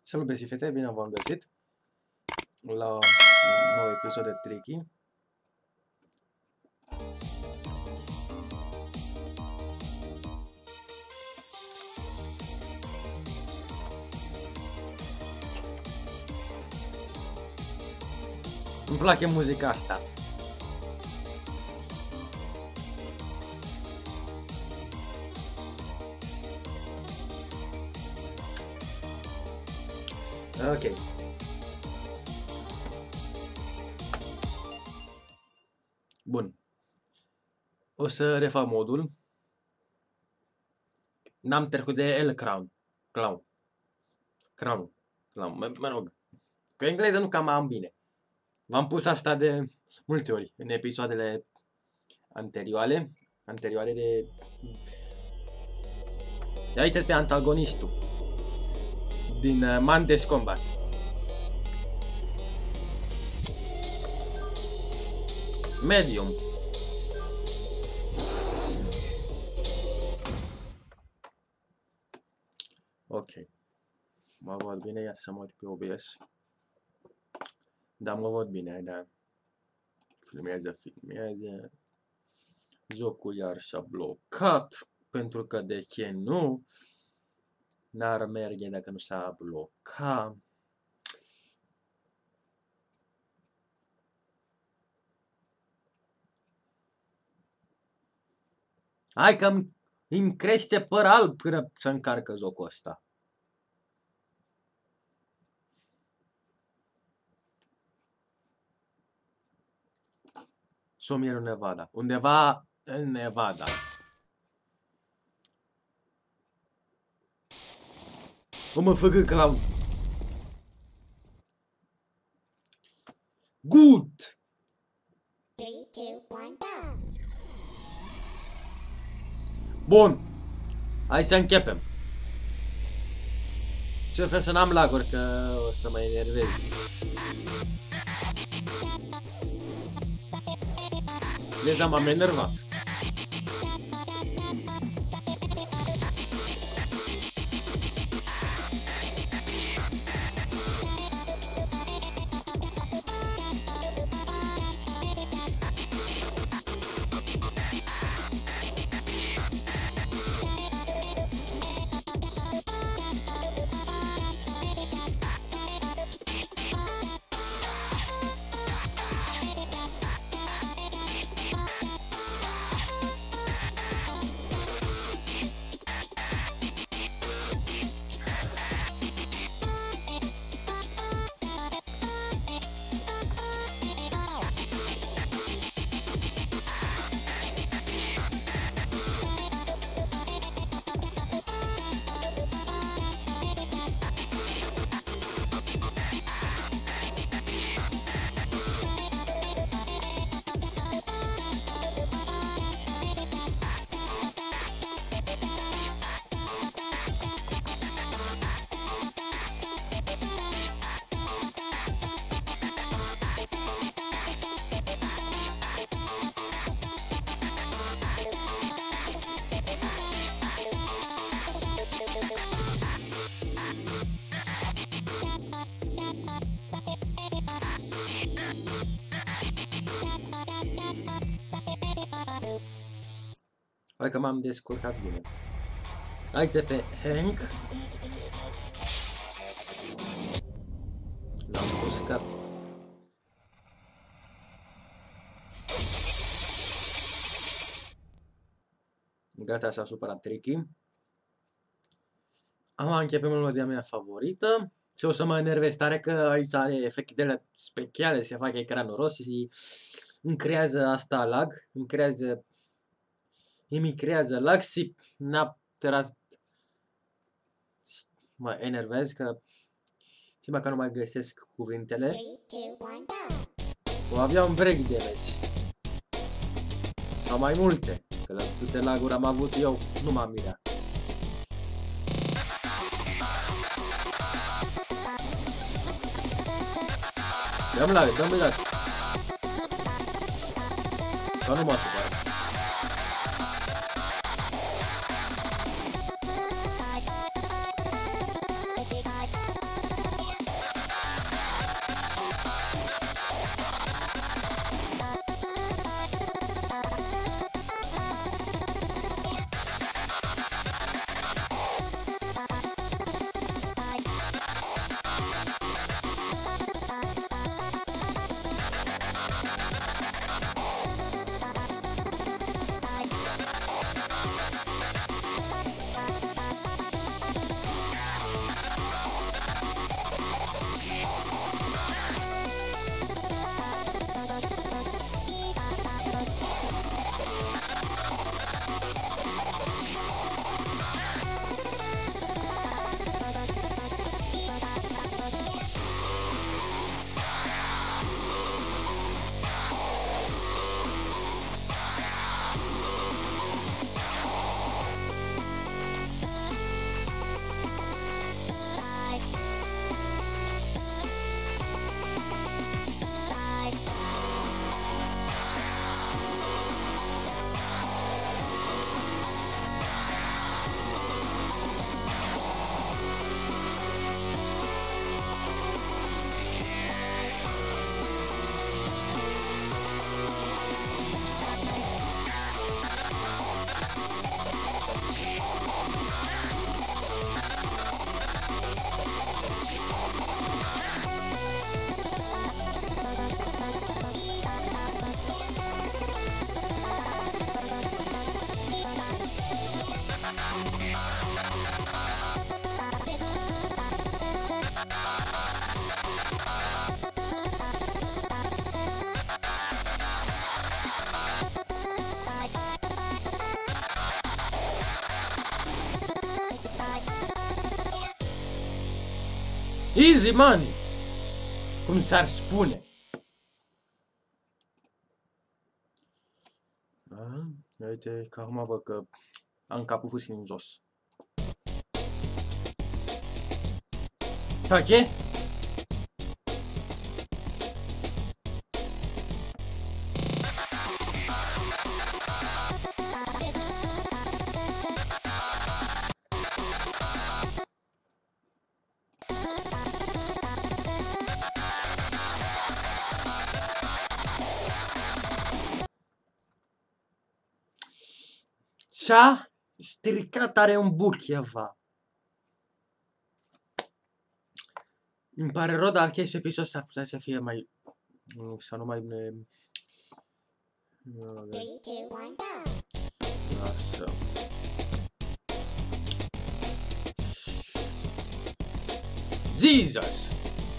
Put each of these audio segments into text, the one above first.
Salut, băieți și fete, bine v-am găsit la un nou episod de Tricky. Îmi place muzica asta. Ok. Bun. O să refac modul. N-am trecut de El Crown. Crown. Mă rog. Că engleză nu cam am bine. V-am pus asta de multe ori în episoadele anterioare de... Ia uite pe antagonistul din Mandes Combat. Medium. Ok. Mă văd bine, ia să mă uit pe OBS. Da, mă văd bine, da. Filmează. Jocul iar și-a blocat, pentru că de ce nu? N-ar merge dacă nu s-a blocat. Hai că îmi crește păr alb până să încarcă jocul ăsta. Somierul Nevada. Undeva în Nevada. O mă făcă clown. Good! 3, 2, 1, go! Bun. Hai să începem. Și eu vreau să n-am laguri, că o să mă enervez. Deja m-am enervat. Hai că m-am descurcat bine. Haide pe Hank. L-am buscat. Gata, s-a supărat Tricky. Am început melodia mea favorită. Și o să mă enervez tare că aici are efectele speciale, se face ecranul rost și îmi creează asta lag. Îmi creează lag și mă enervez că și măcar nu mai găsesc cuvintele. 3, 2, 1, go! O avea un break de meci. Sau mai multe. Că la câte laguri am avut eu, nu m-am mirat. Dă-mi lag, dă-mi lag. Că nu mă supăr. Easy money! Cum s-ar spune. Da? Uite că acum văd că am capul puțin în jos. Tache? Ce-a stricat are un Bucheva. Îmi pare rău, dar acest episod s-ar putea să fie mai... Să nu mai... 3, 2, 1, go! Lasă. Jesus!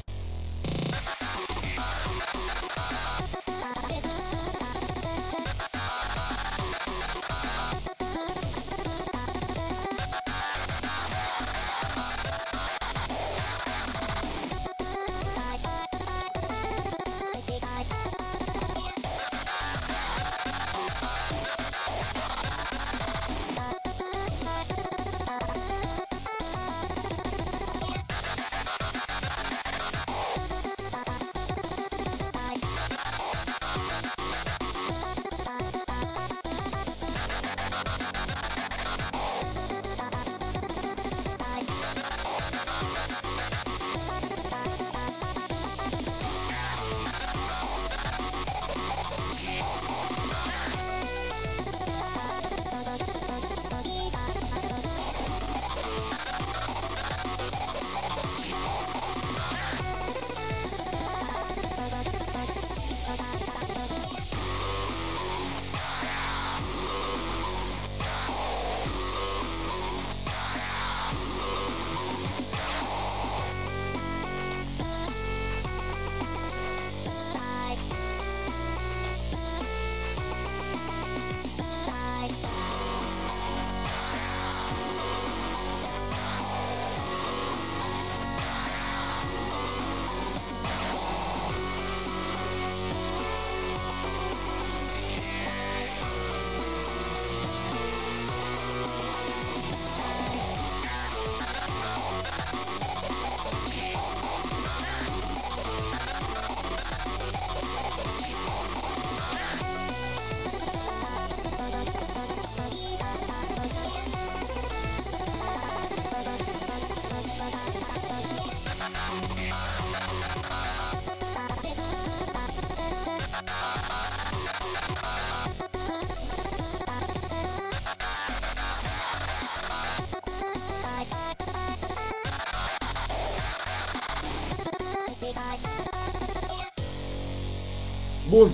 Bun.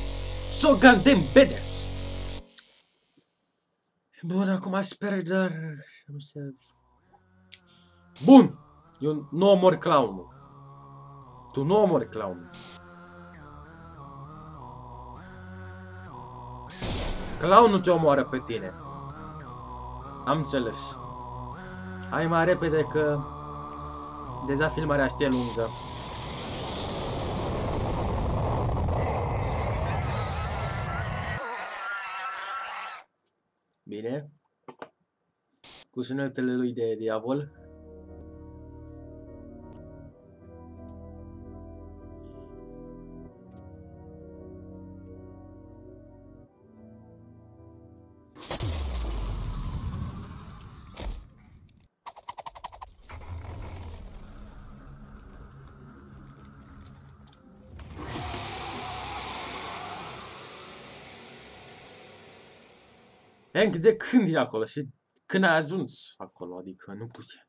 So goddamn bedders. Bun, acum sper, dar... Nu se... Bun. Eu nu omor clownul. Tu nu omori clownul. Clownul te omoară pe tine. Am înțeles. Hai mai repede că... Deja filmarea este lungă. Bine. Cu sunetele lui de diavol. Hank, de când e acolo și când a ajuns acolo, adică nu putea.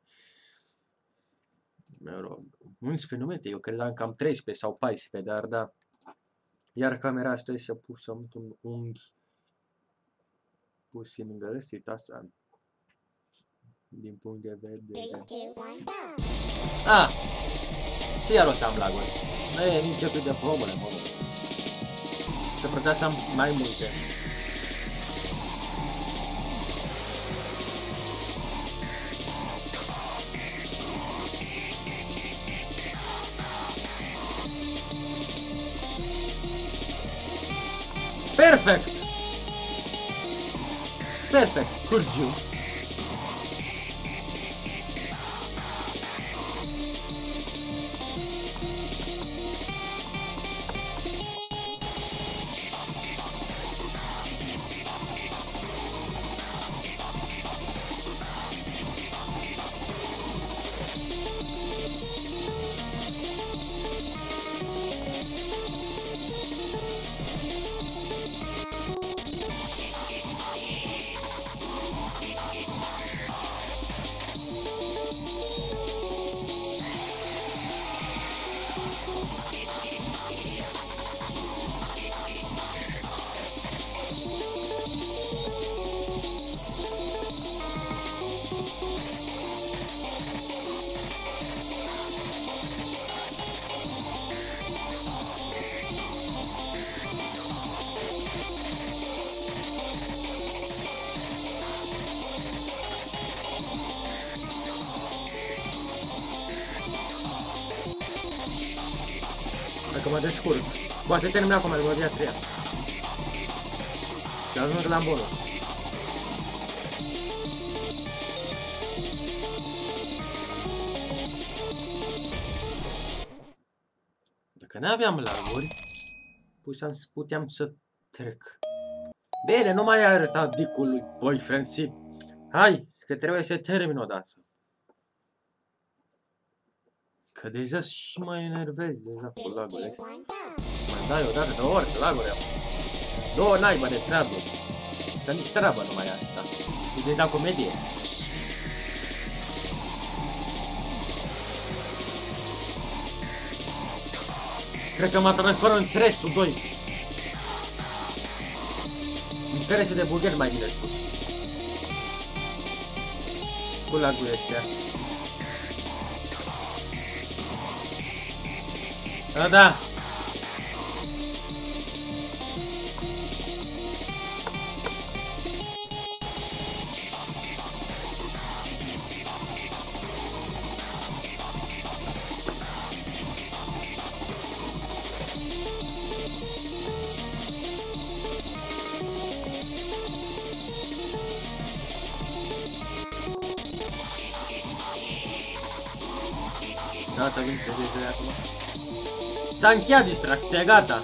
Mă rog, 11 numente, eu credeam cam 13 sau 14, dar da. Iar camera asta și-a pus un unghi puțin îngălăstit, asta, din punct de vedere. 3, 2, 1, go! Ah! Și iar o să am laguri. Nu e nicio fel de problemă. Să putea să am mai multe. Perfect! Perfect, curgiu. Dacă mă descurc. Poate termina cu melodia 3. Și ajung la bonus. Dacă n-aveam larguri, puteam să trec. Bine, nu mai arăta dicul lui boyfriend Sid. Hai, că trebuie să termin odată. Că deja și mă enervez deja cu lagurile astea. Mai dai odată de orice laguri am. Două naiba de treabă. Că nici treabă numai asta. E deja comedie. Cred că m-a transformat în Tresul 2. În Trese de burger, mai bine spus. Cu lagurile astea. Da, da. Gata, vin să vezi de acum. S-a încheiat distracția, gata.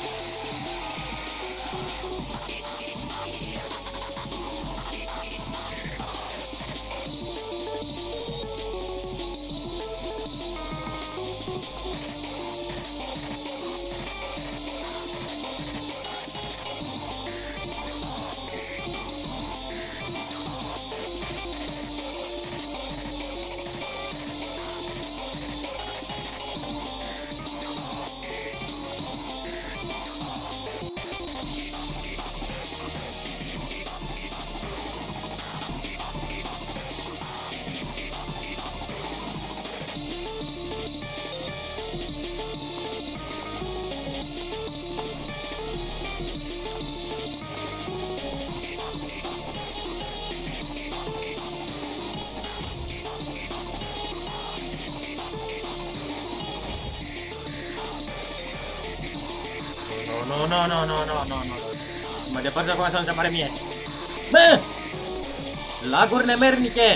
No. Mai departe acum să nu se pare mie. Bă! Laguri nemernice!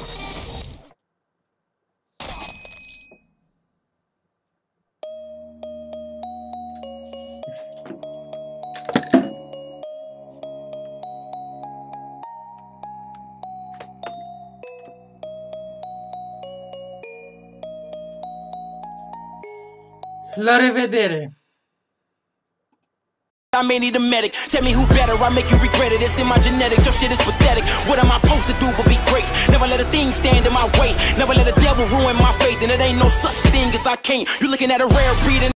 La revedere! I may need a medic. Tell me who better, I make you regret it. It's in my genetics, your shit is pathetic. What am I supposed to do but be great? Never let a thing stand in my way. Never let a devil ruin my faith. And it ain't no such thing as I can't. You looking at a rare breed.